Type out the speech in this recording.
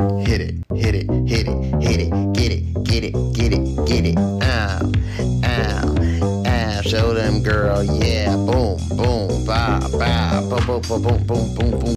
Hit it, hit it, hit it, hit it, get it, get it, get it, get it. Ow, ow, ow. Show them, girl, yeah. Boom, boom, ba, ba, boom, boom, boom, boom, boom, boom, boom.